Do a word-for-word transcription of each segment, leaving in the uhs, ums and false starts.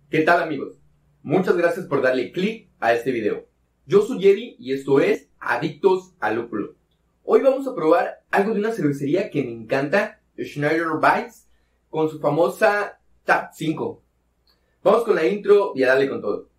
¿Qué tal, amigos? Muchas gracias por darle clic a este video. Yo soy Eddie y esto es Adictos al Lúpulo. Hoy vamos a probar algo de una cervecería que me encanta, Schneider Weiss, con su famosa Tap cinco. Vamos con la intro y a darle con todo.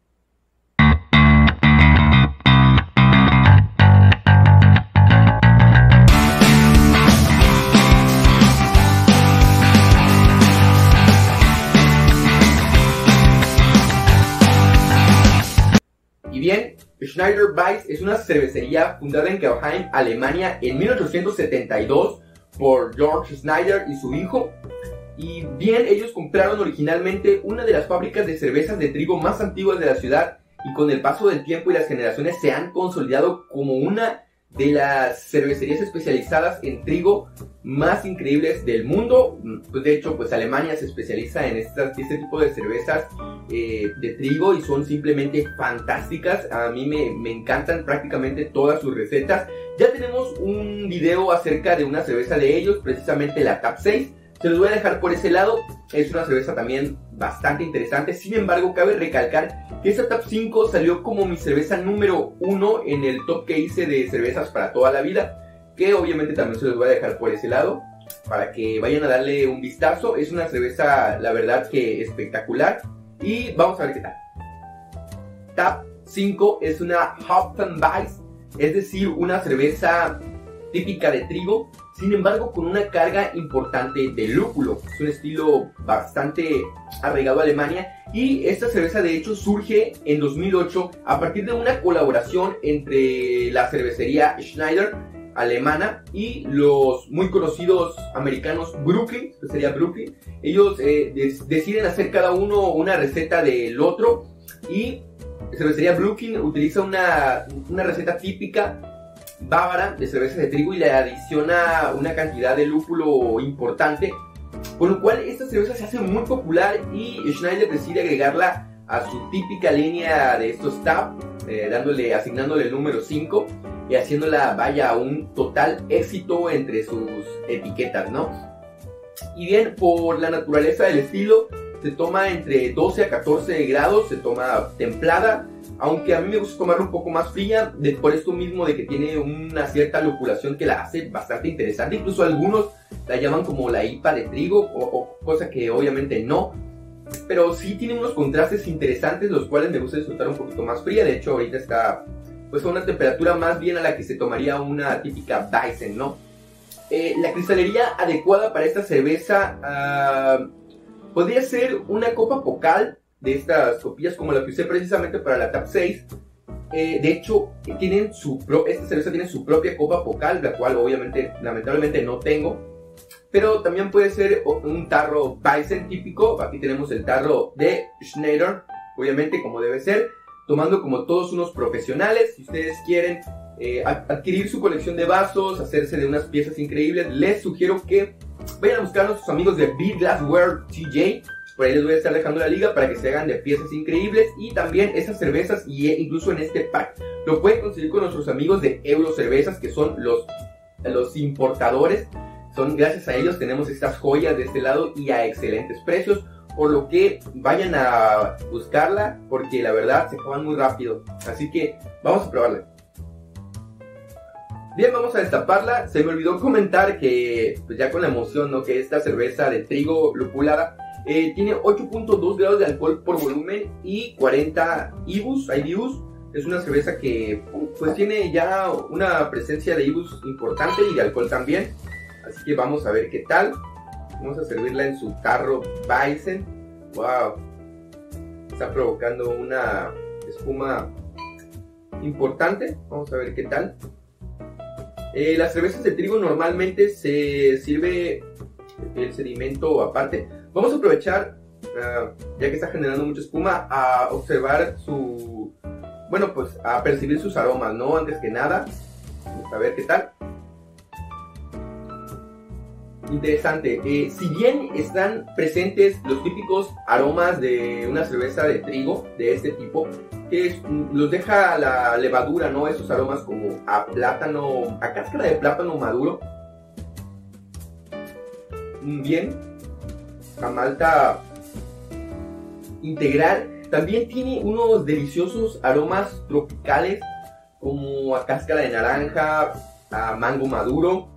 Y bien, Schneider Weiss es una cervecería fundada en Kelheim, Alemania, en mil ochocientos setenta y dos por George Schneider y su hijo. Y bien, ellos compraron originalmente una de las fábricas de cervezas de trigo más antiguas de la ciudad, y con el paso del tiempo y las generaciones se han consolidado como una de las cervecerías especializadas en trigo más increíbles del mundo. Pues de hecho, pues Alemania se especializa en esta, este tipo de cervezas eh, de trigo y son simplemente fantásticas. A mí me, me encantan prácticamente todas sus recetas. Ya tenemos un video acerca de una cerveza de ellos, precisamente la Tap seis. Se los voy a dejar por ese lado. Es una cerveza también bastante interesante. Sin embargo, cabe recalcar que esta Tap cinco salió como mi cerveza número uno en el top que hice de cervezas para toda la vida, que obviamente también se los voy a dejar por ese lado para que vayan a darle un vistazo. Es una cerveza, la verdad, que espectacular. Y vamos a ver qué tal. Tap cinco es una Hopfenweiss, es decir, una cerveza típica de trigo, sin embargo con una carga importante de lúpulo. Es un estilo bastante arraigado a Alemania, y esta cerveza de hecho surge en dos mil ocho a partir de una colaboración entre la cervecería Schneider alemana y los muy conocidos americanos Brooklyn, que sería Brooklyn. Ellos eh, des deciden hacer cada uno una receta del otro, y la cervecería Brooklyn utiliza una, una receta típica bávara de cerveza de trigo y le adiciona una cantidad de lúpulo importante, con lo cual esta cerveza se hace muy popular y Schneider decide agregarla a su típica línea de estos Tap, eh, dándole, asignándole el número cinco y haciéndola, vaya, un total éxito entre sus etiquetas, ¿no? Y bien, por la naturaleza del estilo, se toma entre doce a catorce grados, se toma templada, aunque a mí me gusta tomarla un poco más fría, de, por esto mismo de que tiene una cierta lupulación que la hace bastante interesante. Incluso algunos la llaman como la I P A de trigo, o, o cosa que obviamente no, pero sí tiene unos contrastes interesantes, los cuales me gusta disfrutar un poquito más fría. De hecho, ahorita está pues a una temperatura más bien a la que se tomaría una típica Weizen, ¿no? Eh, la cristalería adecuada para esta cerveza uh, podría ser una copa Pokal, de estas copillas como la que usé precisamente para la Tap seis. Eh, de hecho, tienen su pro esta cerveza tiene su propia copa Pokal, la cual obviamente, lamentablemente no tengo. Pero también puede ser un tarro Weizen típico. Aquí tenemos el tarro de Schneider, obviamente como debe ser, tomando como todos unos profesionales. Si ustedes quieren eh, adquirir su colección de vasos, hacerse de unas piezas increíbles, les sugiero que vayan a buscar a nuestros amigos de Beer Glassware T J. Por ahí les voy a estar dejando la liga para que se hagan de piezas increíbles. Y también esas cervezas, y incluso en este pack, lo pueden conseguir con nuestros amigos de Euro Cervezas, que son los, los importadores. Son gracias a ellos tenemos estas joyas de este lado y a excelentes precios. Por lo que vayan a buscarla, porque la verdad se acaban muy rápido. Así que vamos a probarla. Bien, vamos a destaparla. Se me olvidó comentar que, pues ya con la emoción, ¿no?, que esta cerveza de trigo lupulada Eh, tiene ocho punto dos grados de alcohol por volumen y cuarenta I B Us, I B Us. Es una cerveza que pues tiene ya una presencia de I B Us importante y de alcohol también. Así que vamos a ver qué tal. Vamos a servirla en su tarro Weizen. Wow, está provocando una espuma importante. Vamos a ver qué tal. Eh, las cervezas de trigo normalmente se sirve el sedimento aparte. Vamos a aprovechar, uh, ya que está generando mucha espuma, a observar su... Bueno, pues a percibir sus aromas, ¿no? Antes que nada, vamos a ver qué tal. Interesante. Eh, si bien están presentes los típicos aromas de una cerveza de trigo de este tipo, que es, los deja la levadura, ¿no? Esos aromas como a plátano, a cáscara de plátano maduro. Bien. A malta integral. También tiene unos deliciosos aromas tropicales como a cáscara de naranja, a mango maduro.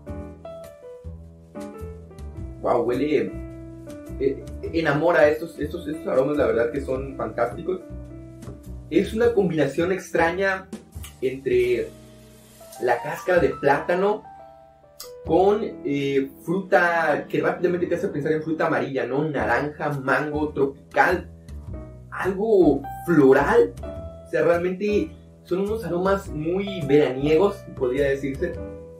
Wow, huele, eh, enamora estos, estos, estos aromas, la verdad que son fantásticos. Es una combinación extraña entre la cáscara de plátano con eh, fruta que rápidamente te hace pensar en fruta amarilla, ¿no? Naranja, mango, tropical, algo floral. O sea, realmente son unos aromas muy veraniegos, podría decirse.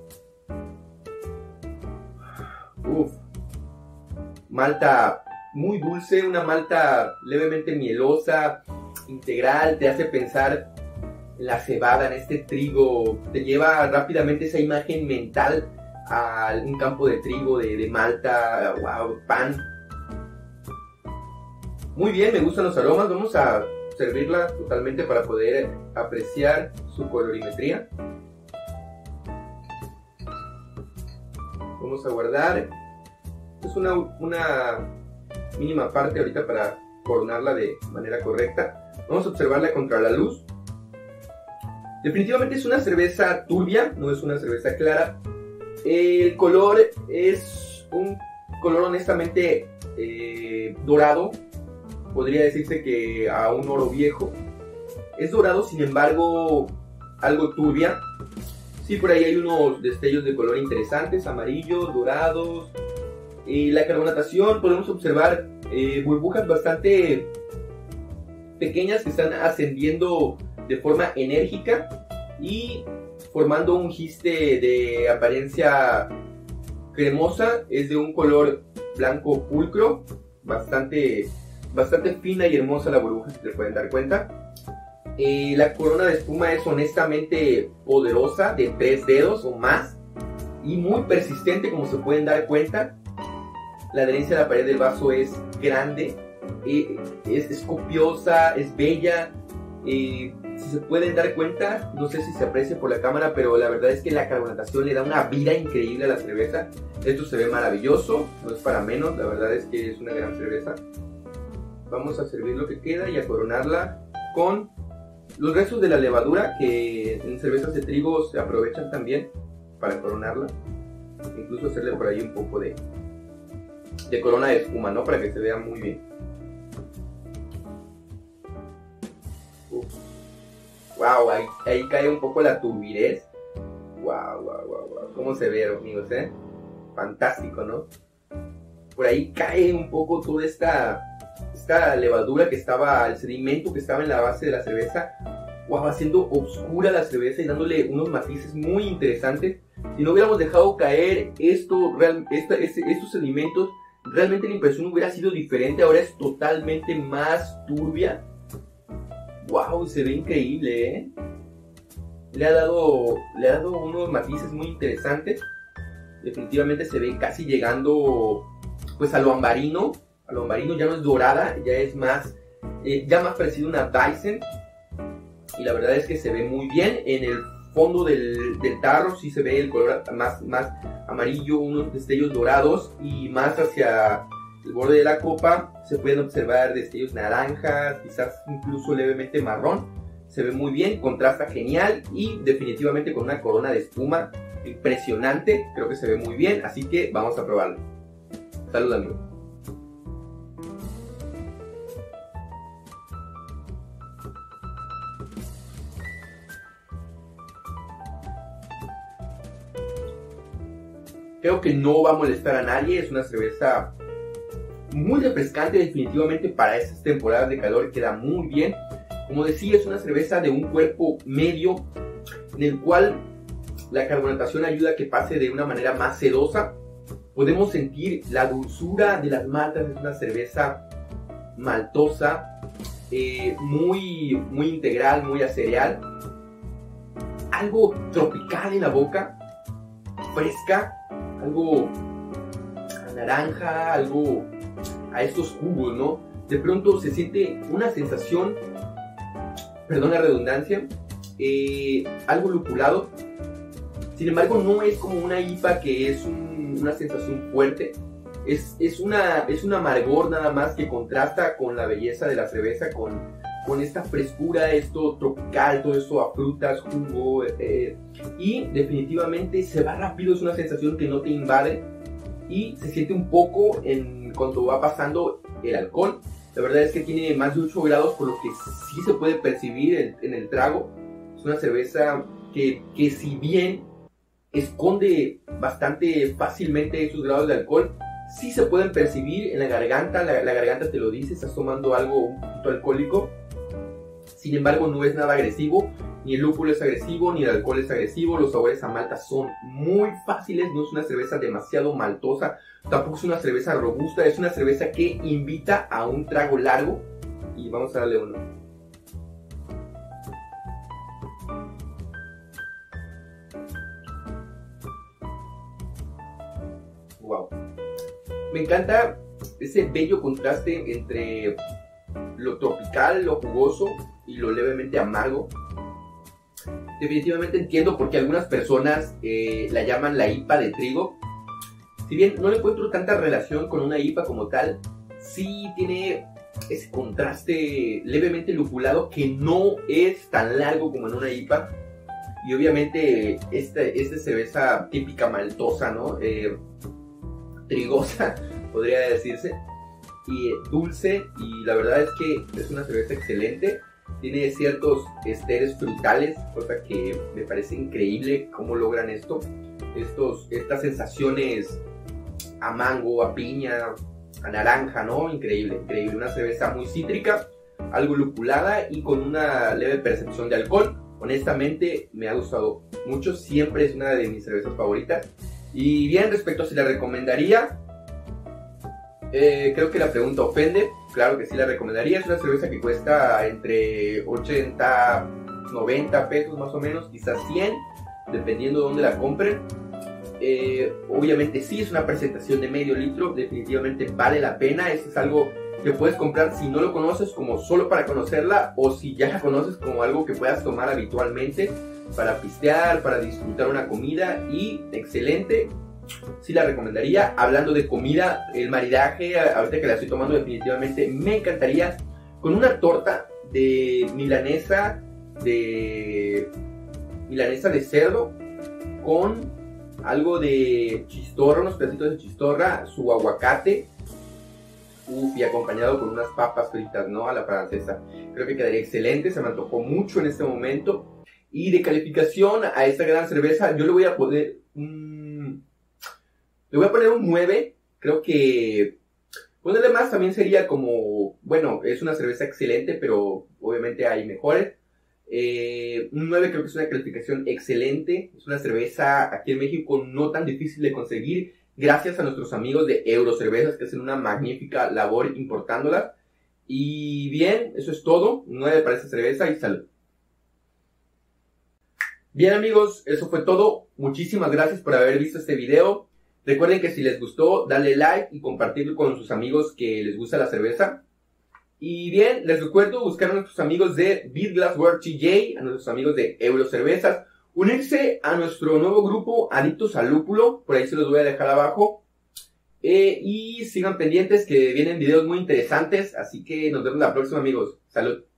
Uf. Malta muy dulce, una malta levemente mielosa, integral, te hace pensar en la cebada, en este trigo, te lleva rápidamente esa imagen mental a un campo de trigo, de, de malta, wow, pan. Muy bien, me gustan los aromas, vamos a servirla totalmente para poder apreciar su colorimetría. Vamos a guardar. Es una, una mínima parte ahorita para coronarla de manera correcta. Vamos a observarla contra la luz. Definitivamente es una cerveza turbia, no es una cerveza clara. El color es un color honestamente eh, dorado. Podría decirse que a un oro viejo. Es dorado, sin embargo, algo turbia. Sí, por ahí hay unos destellos de color interesantes, amarillos, dorados. Eh, la carbonatación, podemos observar eh, burbujas bastante pequeñas que están ascendiendo de forma enérgica y formando un giste de apariencia cremosa. Es de un color blanco pulcro, bastante, bastante fina y hermosa la burbuja, si se pueden dar cuenta. Eh, la corona de espuma es honestamente poderosa, de tres dedos o más, y muy persistente, como se pueden dar cuenta. La adherencia a la pared del vaso es grande, eh, es, es copiosa, es bella. Eh, si se pueden dar cuenta, no sé si se aprecia por la cámara, pero la verdad es que la carbonatación le da una vida increíble a la cerveza. Esto se ve maravilloso, no es para menos, la verdad es que es una gran cerveza. Vamos a servir lo que queda y a coronarla con los restos de la levadura, que en cervezas de trigo se aprovechan también para coronarla. Incluso hacerle por ahí un poco de de corona de espuma, ¿no? Para que se vea muy bien. Uf. Wow, ahí, ahí cae un poco la turbidez. Wow, wow, wow, wow. ¿Cómo se ve, amigos, eh? Fantástico, ¿no? Por ahí cae un poco toda esta, esta levadura que estaba, el sedimento que estaba en la base de la cerveza. Wow, haciendo oscura la cerveza y dándole unos matices muy interesantes. Si no hubiéramos dejado caer esto, real, esta, este, estos sedimentos, realmente la impresión hubiera sido diferente. Ahora es totalmente más turbia. Wow, se ve increíble, ¿eh? Le ha dado, le ha dado unos matices muy interesantes. Definitivamente se ve casi llegando pues a lo ambarino. A lo ambarino, ya no es dorada, ya es más, eh, ya más parecido a una Weizen. Y la verdad es que se ve muy bien. En el fondo del, del tarro sí se ve el color más, más amarillo, unos destellos dorados, y más hacia el borde de la copa se pueden observar destellos naranjas, quizás incluso levemente marrón. Se ve muy bien, contrasta genial y definitivamente con una corona de espuma impresionante. Creo que se ve muy bien, así que vamos a probarlo. Salud, amigos. Creo que no va a molestar a nadie, es una cerveza muy refrescante definitivamente para estas temporadas de calor, queda muy bien. Como decía, es una cerveza de un cuerpo medio, en el cual la carbonatación ayuda a que pase de una manera más sedosa. Podemos sentir la dulzura de las maltas, es una cerveza maltosa, eh, muy, muy integral, muy a cereal. Algo tropical en la boca, fresca, algo a naranja, algo a estos jugos, ¿no? De pronto se siente una sensación, perdón la redundancia, eh, algo lupulado. Sin embargo, no es como una I P A que es un, una sensación fuerte. Es, es, una, es un amargor nada más que contrasta con la belleza de la cerveza, con, con esta frescura, esto tropical, todo esto a frutas, jugo, eh, y definitivamente se va rápido, es una sensación que no te invade y se siente un poco en cuando va pasando el alcohol. La verdad es que tiene más de ocho grados, por lo que sí se puede percibir en, en el trago. Es una cerveza que, que si bien esconde bastante fácilmente esos grados de alcohol, sí se pueden percibir en la garganta. La, la garganta te lo dice, estás tomando algo un poquito alcohólico. Sin embargo, no es nada agresivo, ni el lúpulo es agresivo, ni el alcohol es agresivo. Los sabores a malta son muy fáciles, no es una cerveza demasiado maltosa, tampoco es una cerveza robusta, es una cerveza que invita a un trago largo. Y vamos a darle uno. Wow. Me encanta ese bello contraste entre lo tropical, lo jugoso y lo levemente amargo. Definitivamente entiendo por qué algunas personas eh, la llaman la I P A de trigo. Si bien no le encuentro tanta relación con una I P A como tal, sí tiene ese contraste levemente lupulado que no es tan largo como en una I P A. Y obviamente esta, esta cerveza típica maltosa, ¿no? Eh, trigosa, podría decirse, y dulce, y la verdad es que es una cerveza excelente. Tiene ciertos esteres frutales, cosa que me parece increíble cómo logran esto. Estos, estas sensaciones a mango, a piña, a naranja, ¿no? Increíble, increíble. Una cerveza muy cítrica, algo lupulada y con una leve percepción de alcohol. Honestamente me ha gustado mucho, siempre es una de mis cervezas favoritas. Y bien, respecto a si la recomendaría, eh, creo que la pregunta ofende. Claro que sí la recomendaría. Es una cerveza que cuesta entre ochenta, noventa pesos más o menos, quizás cien, dependiendo de dónde la compren. Eh, obviamente sí es una presentación de medio litro, definitivamente vale la pena. Esto es algo que puedes comprar si no lo conoces, como solo para conocerla, o si ya la conoces, como algo que puedas tomar habitualmente para pistear, para disfrutar una comida. Y excelente, sí la recomendaría. Hablando de comida, el maridaje, ahorita que la estoy tomando, definitivamente me encantaría con una torta de milanesa de milanesa de cerdo con algo de chistorra, unos pedacitos de chistorra, su aguacate, uf, y acompañado con unas papas fritas, ¿no? A la francesa. Creo que quedaría excelente, se me antojó mucho en este momento. Y de calificación a esta gran cerveza, yo le voy a poner un... le voy a poner un nueve. Creo que ponerle más también sería como, bueno, es una cerveza excelente, pero obviamente hay mejores. Eh, un nueve creo que es una calificación excelente. Es una cerveza aquí en México no tan difícil de conseguir, gracias a nuestros amigos de Eurocervezas, que hacen una magnífica labor importándolas. Y bien, eso es todo. Un nueve para esta cerveza y salud. Bien amigos, eso fue todo. Muchísimas gracias por haber visto este video. Recuerden que si les gustó, darle like y compartirlo con sus amigos que les gusta la cerveza. Y bien, les recuerdo buscar a nuestros amigos de Beer Glass World T J, a nuestros amigos de Eurocervezas, unirse a nuestro nuevo grupo Adictos al Lúpulo, por ahí se los voy a dejar abajo. Eh, y sigan pendientes que vienen videos muy interesantes, así que nos vemos la próxima amigos. Salud.